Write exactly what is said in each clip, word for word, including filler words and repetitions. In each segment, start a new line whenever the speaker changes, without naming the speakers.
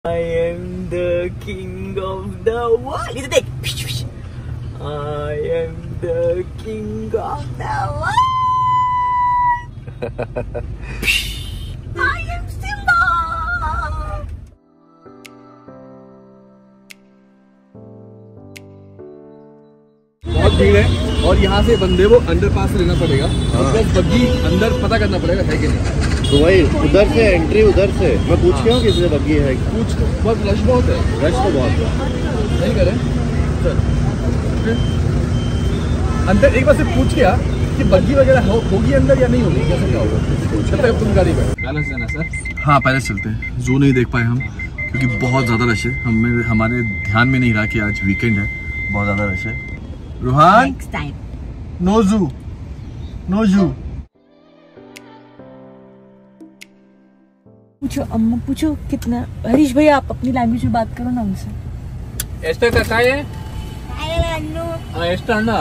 I am the king of the world. इधर देख. I am the king of the world. I am Simba.
बहुत भीड़ है और यहाँ से बंदे को अंडर पास से लेना पड़ेगा। प्लस बग्गी अंदर पता करना पड़ेगा है कि नहीं।
तो वही उधर से एंट्री उधर से मैं पूछ के हूँ किसी से बग्गी है।
पूछ बहुत रश बहुत है।
रश तो बहुत है।
नहीं करें सर अंदर एक बार से पूछ के आ कि बग्गी वगैरह हो, होगी अंदर या नहीं होगी, कैसे क्या होगा। चलते तुम गाड़ी में पैलेस जाना सर। हाँ पैलेस चलते हैं। जू नहीं देख पाए हम क्योंकि बहुत ज़्यादा रश है। हमें हमारे ध्यान में नहीं रहा कि आज वीकेंड है, बहुत ज़्यादा रश है। रूहान नो जू नो जू।
पूछो अम्मा पूछो कितना। हरीश भैया आप अपनी लैंग्वेज में बात करो ना उनसे।
एस्टा का काय है? हाँ एस्टा ना।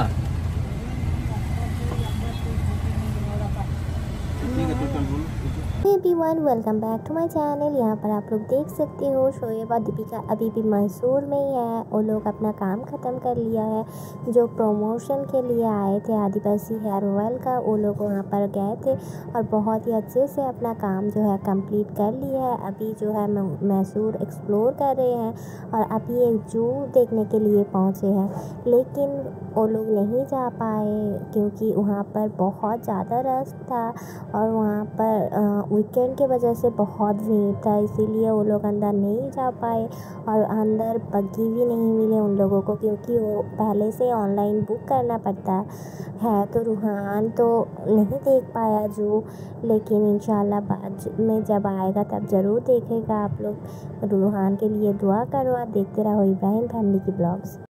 Everyone welcome back to my channel. यहाँ पर आप लोग देख सकते हो शोएब और दीपिका अभी भी मैसूर में ही है। वो लोग अपना काम ख़त्म कर लिया है। जो प्रमोशन के लिए आए थे आदिवासी हेयर ऑयल का, वो लोग वहाँ पर गए थे और बहुत ही अच्छे से अपना काम जो है कंप्लीट कर लिया है। अभी जो है मैसूर एक्सप्लोर कर रहे हैं और अभी एक जू देखने के लिए पहुँचे हैं, लेकिन वो लोग नहीं जा पाए क्योंकि वहाँ पर बहुत ज़्यादा रश था और वहाँ पर वीकेंड के वजह से बहुत भीड़ था, इसीलिए वो लोग अंदर नहीं जा पाए और अंदर बग्गी भी नहीं मिले उन लोगों को क्योंकि वो पहले से ऑनलाइन बुक करना पड़ता है। तो रूहान तो नहीं देख पाया जू, लेकिन इंशाल्लाह बाद में जब आएगा तब ज़रूर देखेगा। आप लोग रूहान के लिए दुआ करो और देखते रहो इब्राहिम फैमिली की ब्लॉग्स।